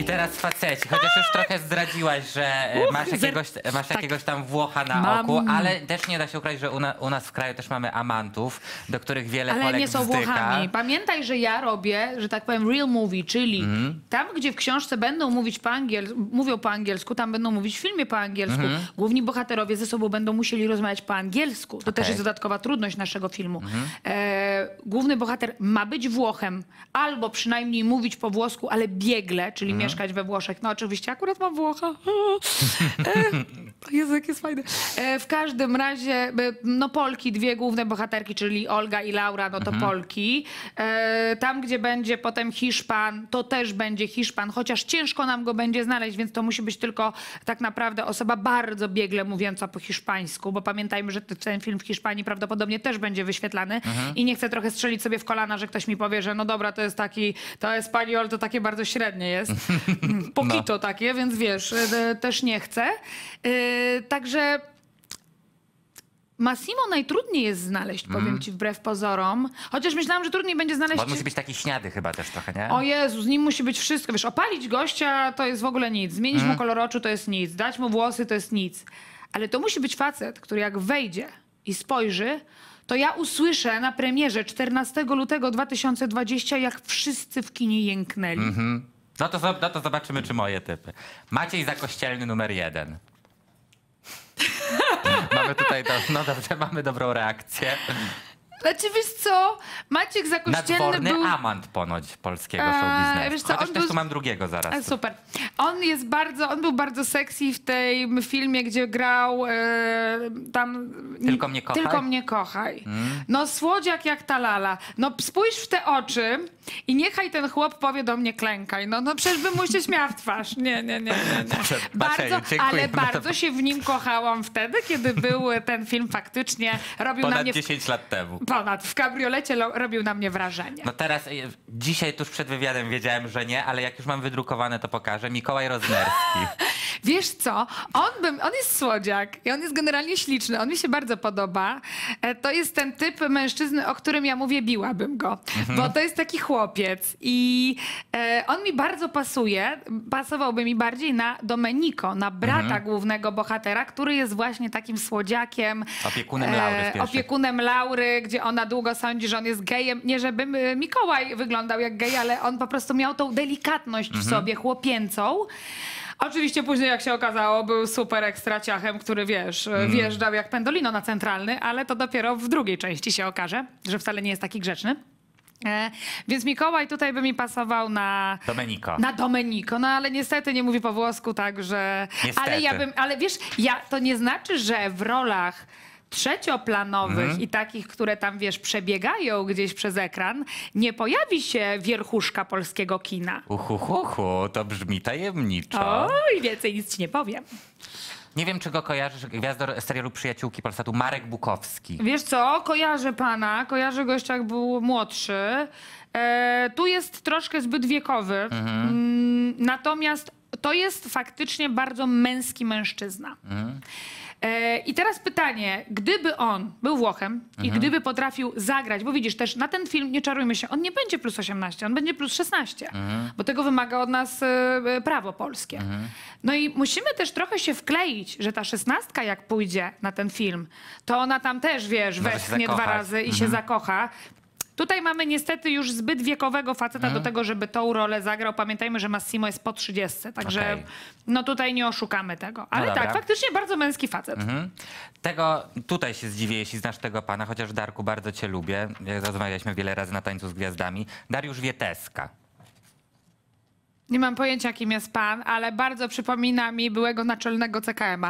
teraz faceci, chociaż już trochę zdradziłaś, że masz jakiegoś tam Włocha na oku, ale też nie da się ukryć, że u nas w kraju też mamy amantów, do których wiele Polek Ale nie są wzdycha. Włochami. Pamiętaj, że ja robię, że tak powiem, real movie, czyli tam, gdzie w książce będą mówić mówią po angielsku, tam będą mówić w filmie po angielsku. Główni bohaterowie ze sobą będą musieli rozmawiać po angielsku. To też jest dodatkowa trudność naszego filmu. Główny bohater ma być Włochem, albo przynajmniej mówić po włosku, ale biegle, czyli mieszkać we Włoszech. No oczywiście akurat mam Włocha. Jezu, jak jest fajne. W każdym razie, no Polki, dwie główne bohaterki, czyli Olga i Laura, no to Polki. Tam, gdzie będzie potem Hiszpan, to też będzie Hiszpan, chociaż ciężko nam go będzie znaleźć, więc to musi być tylko tak naprawdę osoba bardzo biegle mówiąca po hiszpańsku, bo pamiętajmy, że ten film w Hiszpanii prawdopodobnie też będzie wyświetlany i nie chcę trochę strzelić sobie w kolana, że ktoś mi powie, że no dobra, to Espanol to takie bardzo średnie jest. Poquito takie, więc wiesz, też nie chcę. Także Massimo najtrudniej jest znaleźć, powiem ci wbrew pozorom. Chociaż myślałam, że trudniej będzie znaleźć... Bo on musi być taki śniady chyba też trochę, nie? O Jezu, z nim musi być wszystko. Wiesz, opalić gościa to jest w ogóle nic. Zmienić mu kolor oczu to jest nic. Dać mu włosy to jest nic. Ale to musi być facet, który jak wejdzie i spojrzy, to ja usłyszę na premierze 14 lutego 2020, jak wszyscy w kinie jęknęli. No to zobaczymy, czy moje typy. Maciej Zakościelny numer 1. Mamy tutaj, no dobrze, mamy dobrą reakcję. Znaczy, wiesz co, Maciek Zakościelny Nadworny był... amant ponoć polskiego showbiznesu. Wiesz co, chociaż on też był... tu mam drugiego zaraz. Super. On był bardzo sexy w tym filmie, gdzie grał tam... Tylko mnie kochaj? Tylko mnie kochaj. No słodziak jak ta lala. No spójrz w te oczy i niechaj ten chłop powie do mnie klękaj. No przecież bym mu się śmiała w twarz. Nie. Ale bardzo się w nim kochałam wtedy, kiedy był ten film faktycznie robił na mnie... 10 lat temu. W kabriolecie robił na mnie wrażenie. No teraz, dzisiaj tuż przed wywiadem wiedziałem, że nie, ale jak już mam wydrukowane, to pokażę. Mikołaj Roznerski. Wiesz co, on jest słodziak i on jest generalnie śliczny, on mi się bardzo podoba. To jest ten typ mężczyzny, o którym ja mówię, biłabym go, bo to jest taki chłopiec i on mi bardzo pasuje, pasowałby mi bardziej na Domenico, na brata głównego bohatera, który jest właśnie takim słodziakiem. Opiekunem Laury. Opiekunem Laury, gdzie ona długo sądzi, że on jest gejem. Nie żeby Mikołaj wyglądał jak gej, ale on po prostu miał tą delikatność w sobie, chłopięcą. Oczywiście później, jak się okazało, był super ekstra ciachem, który, wiesz, wjeżdżał jak pendolino na Centralny, ale to dopiero w drugiej części się okaże, że wcale nie jest taki grzeczny. Więc Mikołaj tutaj by mi pasował na Domenico. No ale niestety nie mówi po włosku, także... Ale wiesz, to nie znaczy, że w rolach trzecioplanowych i takich, które tam, wiesz, przebiegają gdzieś przez ekran, nie pojawi się wierchuszka polskiego kina. To brzmi tajemniczo. Oj, więcej nic ci nie powiem. Nie wiem, czy go kojarzysz, gwiazdor serialu Przyjaciółki Polsatu, Marek Bukowski. Wiesz co, kojarzę go jeszcze jak był młodszy. Tu jest troszkę zbyt wiekowy, natomiast to jest faktycznie bardzo męski mężczyzna. I teraz pytanie, gdyby on był Włochem i gdyby potrafił zagrać, bo widzisz też na ten film, nie czarujmy się, on nie będzie plus 18, on będzie plus 16, bo tego wymaga od nas prawo polskie. No i musimy też trochę się wkleić, że ta 16 jak pójdzie na ten film, to ona tam też, wiesz, westchnie 2 razy i się zakocha. Tutaj mamy niestety już zbyt wiekowego faceta do tego, żeby tą rolę zagrał. Pamiętajmy, że Massimo jest po 30, także no tutaj nie oszukamy tego. Ale tak, faktycznie bardzo męski facet. Tutaj się zdziwię, jeśli znasz tego pana, chociaż Darku, bardzo cię lubię. Rozmawialiśmy wiele razy na Tańcu z Gwiazdami. Dariusz Wieteska. Nie mam pojęcia, kim jest pan, ale bardzo przypomina mi byłego naczelnego CKM-a.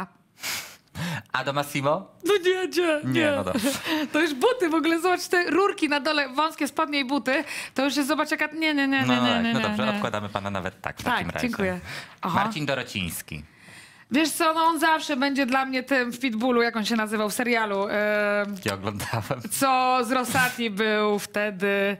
A do Massimo? No nie. No dobrze. To już buty w ogóle, zobacz te rurki na dole, wąskie spodnie i buty. To już jest, zobacz jaka... Nie. No dobrze, odkładamy pana nawet tak w takim razie. Dziękuję. Marcin Dorociński. Wiesz co, no on zawsze będzie dla mnie tym w Pitbullu, jak on się nazywał w serialu. Ja oglądałem. Co z Rosati był wtedy.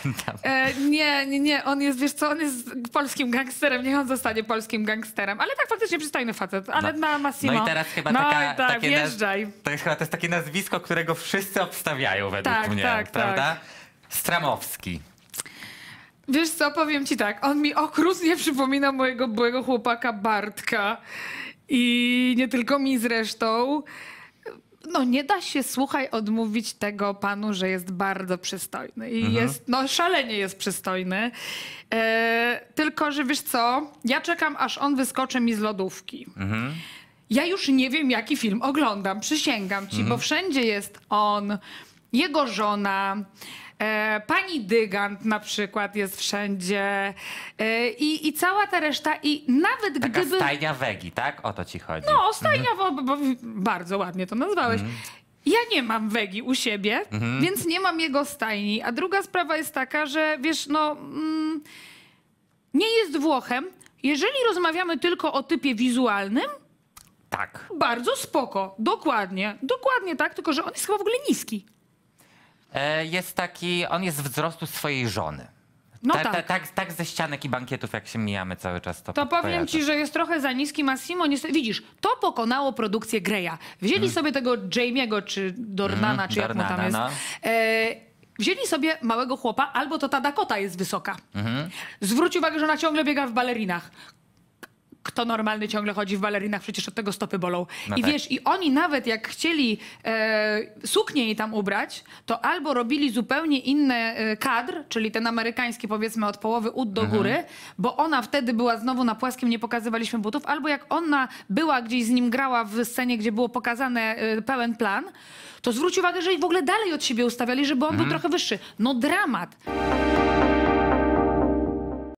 Nie, on jest, wiesz co, on jest polskim gangsterem, niech on zostanie polskim gangsterem. Ale tak faktycznie przystojny facet, ale na Massimo. No i teraz chyba wjeżdżaj. To jest takie nazwisko, którego wszyscy obstawiają według mnie, prawda? Stramowski. Wiesz co, powiem ci tak, on mi okrutnie przypomina mojego byłego chłopaka Bartka i nie tylko mi zresztą. No nie da się, słuchaj, odmówić tego panu, że jest bardzo przystojny i jest, no szalenie jest przystojny. Tylko, że wiesz co, ja czekam, aż on wyskoczy mi z lodówki. Ja już nie wiem, jaki film oglądam, przysięgam ci, bo wszędzie jest on, jego żona, pani Dygant na przykład jest wszędzie i cała ta reszta i nawet Taka gdyby... stajnia wegi, tak? O to ci chodzi. No, stajnia, bo bardzo ładnie to nazwałeś. Ja nie mam wegi u siebie, więc nie mam jego stajni. A druga sprawa jest taka, że wiesz, no nie jest Włochem. Jeżeli rozmawiamy tylko o typie wizualnym, Tak. bardzo spoko. Dokładnie tak, tylko że on jest chyba w ogóle niski. Jest taki, on jest wzrostu swojej żony. No tak. Tak ze ścianek i bankietów, jak się mijamy cały czas, to To powiem kojarzę. ci, że jest trochę za niski Massimo. Widzisz, to pokonało produkcję Greya. Wzięli sobie tego Jamie'ego, czy Dornana, czy jak mu tam Dornana, jest. no. Wzięli sobie małego chłopa, albo to ta Dakota jest wysoka. Zwróć uwagę, że ona ciągle biega w balerinach. Kto normalny ciągle chodzi w balerinach, przecież od tego stopy bolą. No I tak. wiesz, i oni nawet jak chcieli suknię jej tam ubrać, to albo robili zupełnie inny kadr, czyli ten amerykański powiedzmy od połowy ud do góry, bo ona wtedy była znowu na płaskim, nie pokazywaliśmy butów, albo jak ona była gdzieś z nim grała w scenie, gdzie było pokazane pełen plan, to zwróć uwagę, że i w ogóle dalej od siebie ustawiali, żeby on był trochę wyższy. No dramat.